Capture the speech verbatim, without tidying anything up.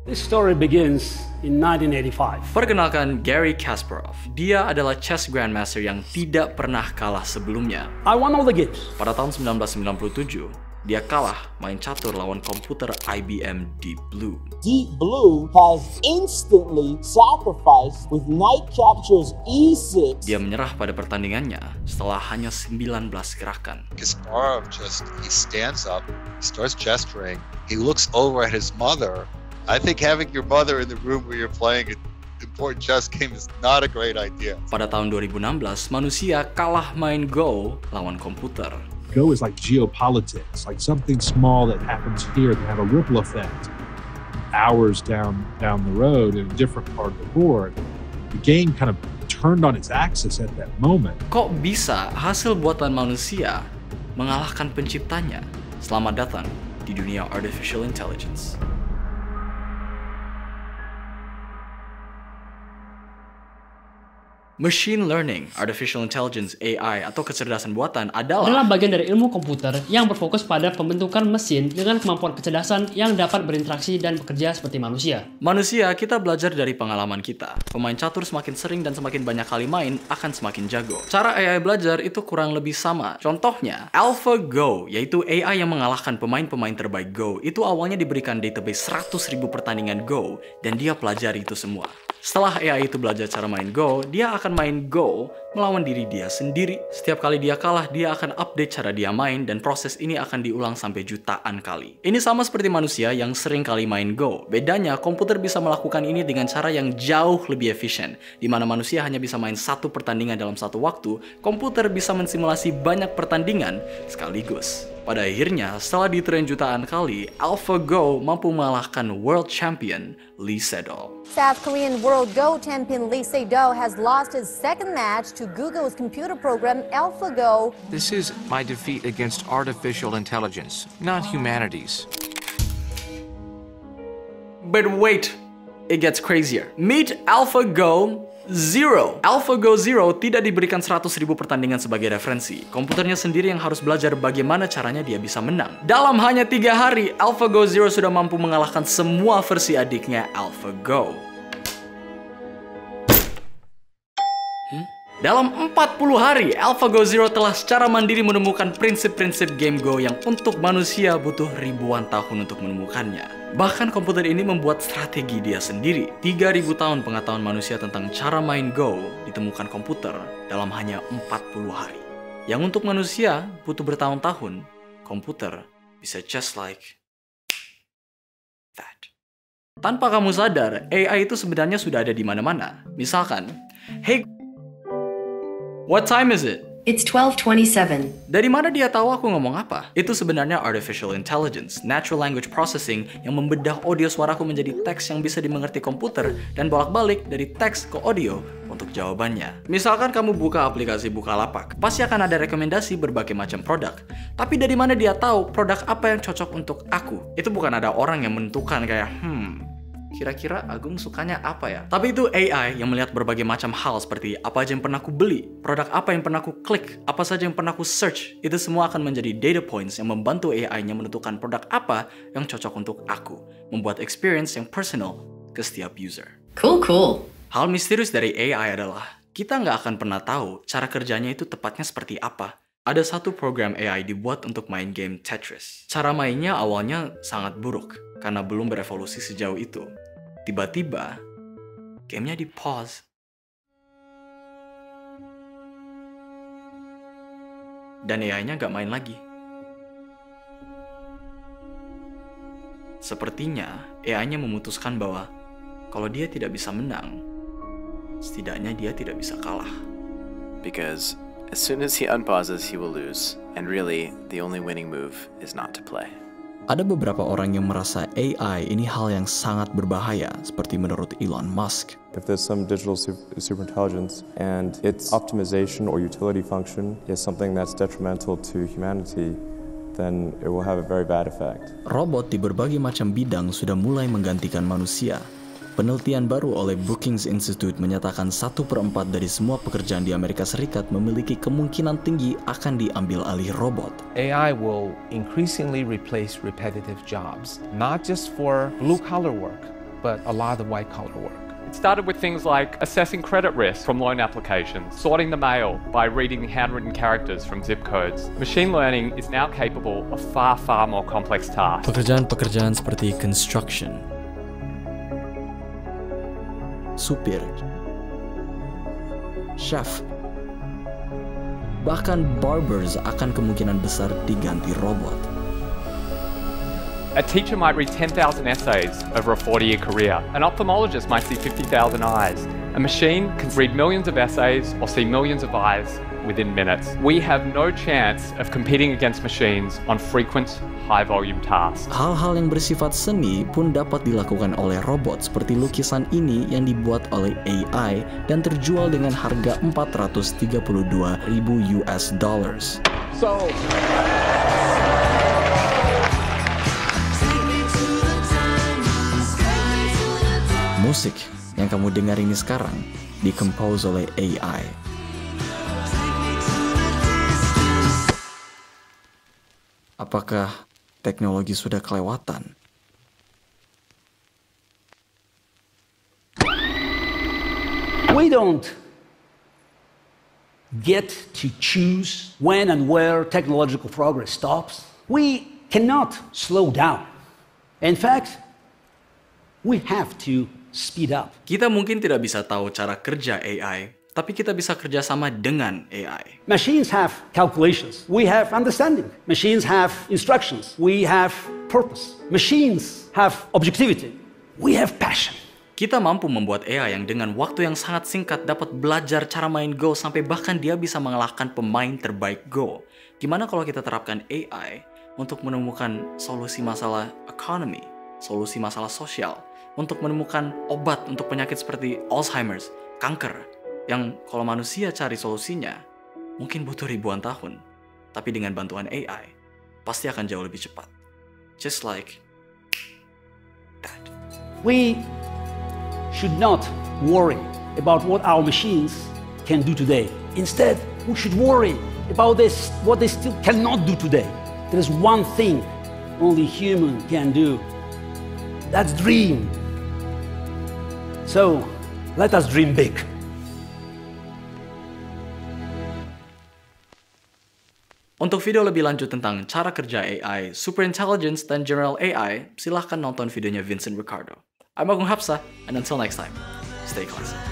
This story begins in nineteen eighty-five. Perkenalkan Garry Kasparov. Dia adalah chess grandmaster yang tidak pernah kalah sebelumnya. I won all the games. Pada tahun sembilan belas sembilan puluh tujuh, dia kalah main catur lawan komputer I B M Deep Blue. Deep Blue has instantly sacrificed with knight captures E six. Dia menyerah pada pertandingannya setelah hanya sembilan belas gerakan. Kasparov just, he stands up, he starts gesturing, he looks over at his mother. I think having your mother in the room where you're playing an important chess game is not a great idea. Pada tahun dua ribu enam belas, manusia kalah main Go lawan komputer. Go is like geopolitics, like something small that happens here can have a ripple effect hours down down the road in a different part of the board. The game kind of turned on its axis at that moment. Kok bisa hasil buatan manusia mengalahkan penciptanya? Selamat datang di dunia artificial intelligence. Machine learning, artificial intelligence, A I, atau kecerdasan buatan adalah adalah bagian dari ilmu komputer yang berfokus pada pembentukan mesin dengan kemampuan kecerdasan yang dapat berinteraksi dan bekerja seperti manusia. Manusia, kita belajar dari pengalaman kita. Pemain catur semakin sering dan semakin banyak kali main akan semakin jago. Cara A I belajar itu kurang lebih sama. Contohnya, AlphaGo, yaitu A I yang mengalahkan pemain-pemain terbaik Go, itu awalnya diberikan database seratus ribu pertandingan Go, dan dia pelajari itu semua. Setelah A I itu belajar cara main Go, dia akan main Go melawan diri dia sendiri. Setiap kali dia kalah, dia akan update cara dia main dan proses ini akan diulang sampai jutaan kali. Ini sama seperti manusia yang sering kali main Go. Bedanya, komputer bisa melakukan ini dengan cara yang jauh lebih efisien. Di mana manusia hanya bisa main satu pertandingan dalam satu waktu, komputer bisa mensimulasi banyak pertandingan sekaligus. Pada akhirnya, setelah ditrain jutaan kali, AlphaGo mampu mengalahkan world champion Lee Sedol. South Korean World Go champion Lee Se-do has lost his second match to Google's computer program AlphaGo. This is my defeat against artificial intelligence, not humanities. But wait, it gets crazier. Meet AlphaGo Zero. AlphaGo Zero tidak diberikan seratus ribu pertandingan sebagai referensi. Komputernya sendiri yang harus belajar bagaimana caranya dia bisa menang. Dalam hanya tiga hari, AlphaGo Zero sudah mampu mengalahkan semua versi adiknya AlphaGo. Hmm? Dalam empat puluh hari, AlphaGo Zero telah secara mandiri menemukan prinsip-prinsip game Go yang untuk manusia butuh ribuan tahun untuk menemukannya. Bahkan komputer ini membuat strategi dia sendiri. tiga ribu tahun pengetahuan manusia tentang cara main Go ditemukan komputer dalam hanya empat puluh hari. Yang untuk manusia butuh bertahun-tahun, komputer bisa just like that. Tanpa kamu sadar, A I itu sebenarnya sudah ada di mana-mana. Misalkan, hey, what time is it? It's twelve twenty-seven. Dari mana dia tahu aku ngomong apa? Itu sebenarnya artificial intelligence, natural language processing yang membedah audio suaraku menjadi teks yang bisa dimengerti komputer dan bolak-balik dari teks ke audio untuk jawabannya. Misalkan kamu buka aplikasi Bukalapak, pasti akan ada rekomendasi berbagai macam produk. Tapi dari mana dia tahu produk apa yang cocok untuk aku? Itu bukan ada orang yang menentukan kayak, hmm, kira-kira Agung sukanya apa ya? Tapi itu A I yang melihat berbagai macam hal seperti apa aja yang pernah aku beli, produk apa yang pernah aku klik, apa saja yang pernah aku search. Itu semua akan menjadi data points yang membantu A I-nya menentukan produk apa yang cocok untuk aku, membuat experience yang personal ke setiap user. Cool, cool. Hal misterius dari A I adalah kita nggak akan pernah tahu cara kerjanya itu tepatnya seperti apa. Ada satu program A I dibuat untuk main game Tetris. Cara mainnya awalnya sangat buruk karena belum berevolusi sejauh itu. Tiba-tiba, gamenya di-pause. Dan A I-nya gak main lagi. Sepertinya, A I-nya memutuskan bahwa kalau dia tidak bisa menang, setidaknya dia tidak bisa kalah. Because as soon as he unpauses, he will lose. And really, the only winning move is not to play. Ada beberapa orang yang merasa A I ini hal yang sangat berbahaya, seperti menurut Elon Musk. If there's some digital super, superintelligence and its optimization or utility function is something that's detrimental to humanity, then it will have a very bad effect. Robot di berbagai macam bidang sudah mulai menggantikan manusia. Penelitian baru oleh Brookings Institute menyatakan satu per empat dari semua pekerjaan di Amerika Serikat memiliki kemungkinan tinggi akan diambil alih robot. A I will increasingly replace repetitive jobs, not just for blue-collar work, but a lot of the white-collar work. It started with things like assessing credit risk from loan applications, sorting the mail by reading handwritten characters from zip codes. Machine learning is now capable of far, far more complex tasks. Pekerjaan-pekerjaan seperti construction, supir, chef, bahkan barbers akan kemungkinan besar diganti robot. A teacher might read ten thousand essays over a forty-year career. An ophthalmologist might see fifty thousand eyes. A machine can read millions of essays or see millions of eyes within minutes. We have no chance of competing against machines on frequent, high-volume tasks. Hal-hal yang bersifat seni pun dapat dilakukan oleh robot seperti lukisan ini yang dibuat oleh A I dan terjual dengan harga empat ratus tiga puluh dua ribu U S dollars. So musik yang kamu dengar ini sekarang di-compose oleh A I. Apakah teknologi sudah kelewatan? We don't get to choose when and where technological progress stops. We cannot slow down. In fact, we have to speed up. Kita mungkin tidak bisa tahu cara kerja A I, tapi kita bisa kerjasama dengan A I. Machines have calculations. We have understanding. Machines have instructions. We have purpose. Machines have objectivity. We have passion. Kita mampu membuat A I yang dengan waktu yang sangat singkat dapat belajar cara main Go sampai bahkan dia bisa mengalahkan pemain terbaik Go. Gimana kalau kita terapkan A I untuk menemukan solusi masalah ekonomi, solusi masalah sosial, untuk menemukan obat untuk penyakit seperti Alzheimer's, kanker, yang kalau manusia cari solusinya, mungkin butuh ribuan tahun. Tapi dengan bantuan A I, pasti akan jauh lebih cepat. Just like that. We should not worry about what our machines can do today. Instead, we should worry about this, what they still cannot do today. There is one thing only human can do. That's dream. So, let us dream big. Untuk video lebih lanjut tentang cara kerja A I, superintelligence, dan general A I, silahkan nonton videonya Vincent Ricardo. I'm Agung Hapsa, and until next time, stay classy.